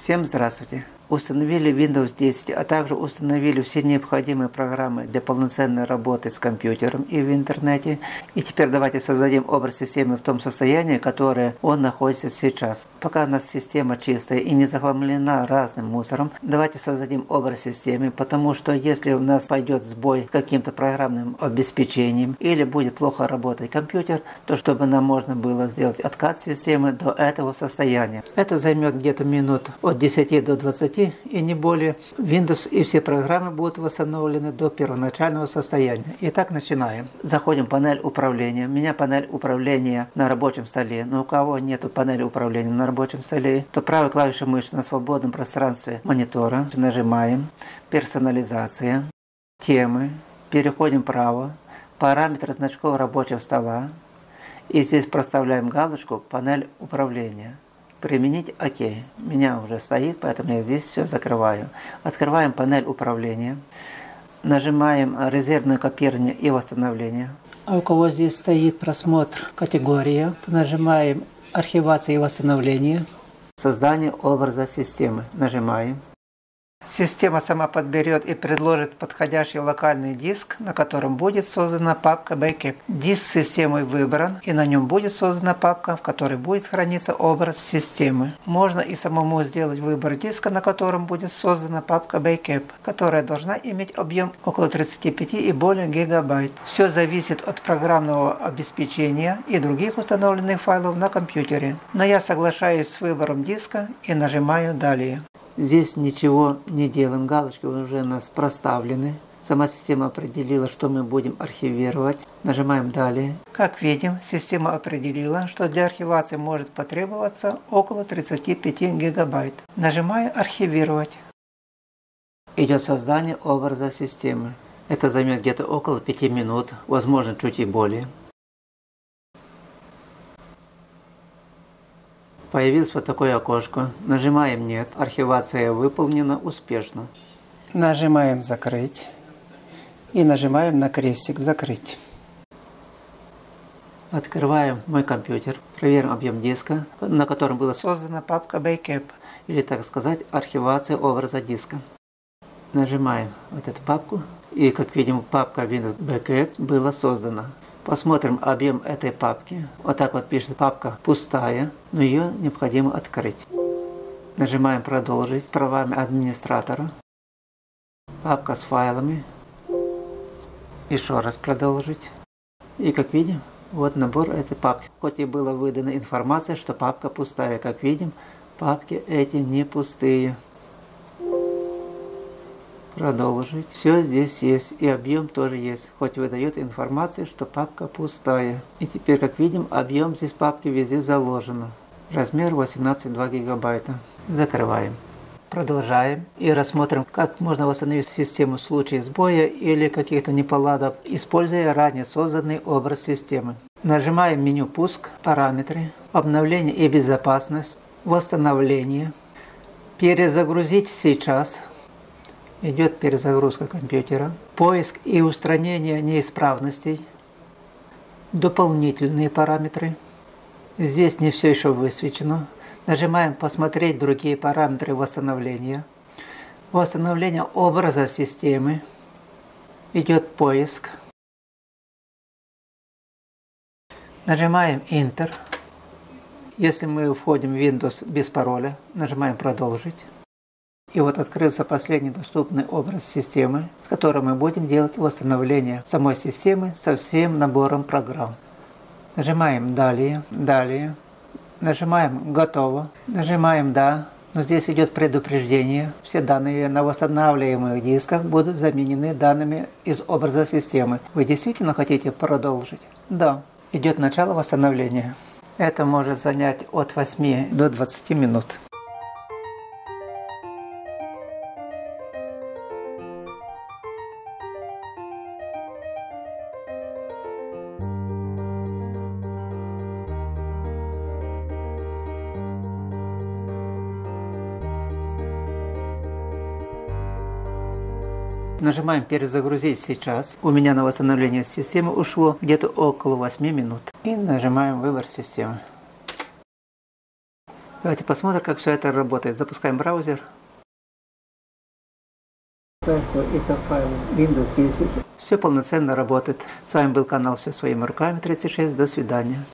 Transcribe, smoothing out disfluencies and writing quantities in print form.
Всем здравствуйте! Установили Windows 10, а также установили все необходимые программы для полноценной работы с компьютером и в интернете. И теперь давайте создадим образ системы в том состоянии, которое он находится сейчас. Пока у нас система чистая и не захламлена разным мусором, давайте создадим образ системы, потому что если у нас пойдет сбой с каким-то программным обеспечением или будет плохо работать компьютер, то чтобы нам можно было сделать откат системы до этого состояния. Это займет где-то минут от 10 до 20 и не более. Windows и все программы будут восстановлены до первоначального состояния. Итак, начинаем. Заходим в панель управления. У меня панель управления на рабочем столе. Но у кого нет панели управления на рабочем столе, то правой клавишей мыши на свободном пространстве монитора нажимаем «Персонализация», «Темы», переходим вправо, «Параметры значков рабочего стола» и здесь проставляем галочку «Панель управления». Применить ОК. У меня уже стоит, поэтому я здесь все закрываю. Открываем панель управления. Нажимаем резервное копирование и восстановление. А у кого здесь стоит просмотр категория, то нажимаем архивация и восстановление. Создание образа системы. Нажимаем. Система сама подберет и предложит подходящий локальный диск, на котором будет создана папка Backup. Диск с системой выбран, и на нем будет создана папка, в которой будет храниться образ системы. Можно и самому сделать выбор диска, на котором будет создана папка Backup, которая должна иметь объем около 35 и более гигабайт. Все зависит от программного обеспечения и других установленных файлов на компьютере. Но я соглашаюсь с выбором диска и нажимаю «Далее». Здесь ничего не делаем, галочки уже у нас проставлены. Сама система определила, что мы будем архивировать. Нажимаем «Далее». Как видим, система определила, что для архивации может потребоваться около 35 гигабайт. Нажимаю «Архивировать». Идет создание образа системы. Это займет где-то около 5 минут, возможно чуть и более. Появилось вот такое окошко. Нажимаем «Нет». Архивация выполнена успешно. Нажимаем «Закрыть». И нажимаем на крестик «Закрыть». Открываем мой компьютер. Проверим объем диска, на котором была создана папка Backup. Или, так сказать, архивация образа диска. Нажимаем вот эту папку. И, как видим, папка Windows Backup была создана. Посмотрим объем этой папки. Вот так вот пишет папка пустая, но ее необходимо открыть. Нажимаем «Продолжить» правами администратора. Папка с файлами. Еще раз «Продолжить». И как видим, вот набор этой папки. Хоть и была выдана информация, что папка пустая. Как видим, папки эти не пустые. Продолжить. Все здесь есть. И объем тоже есть. Хоть выдает информацию, что папка пустая. И теперь, как видим, объем здесь папки везде заложено. Размер 18,2 гигабайта. Закрываем. Продолжаем. И рассмотрим, как можно восстановить систему в случае сбоя или каких-то неполадок, используя ранее созданный образ системы. Нажимаем меню «Пуск», «Параметры», «Обновление и безопасность», «Восстановление», «Перезагрузить сейчас». Идет перезагрузка компьютера, поиск и устранение неисправностей, дополнительные параметры. Здесь не все еще высвечено. Нажимаем «Посмотреть другие параметры восстановления». Восстановление образа системы. Идет поиск. Нажимаем «Enter». Если мы входим в Windows без пароля, нажимаем «Продолжить». И вот открылся последний доступный образ системы, с которым мы будем делать восстановление самой системы со всем набором программ. Нажимаем «Далее», «Далее», нажимаем «Готово», нажимаем «Да», но здесь идет предупреждение. Все данные на восстанавливаемых дисках будут заменены данными из образа системы. Вы действительно хотите продолжить? Да. Идет начало восстановления. Это может занять от 8 до 20 минут. Нажимаем «Перезагрузить сейчас». У меня на восстановление системы ушло где-то около 8 минут. И нажимаем «Выбор системы». Давайте посмотрим, как все это работает. Запускаем браузер. Все полноценно работает. С вами был канал «Все своими руками» 36. До свидания.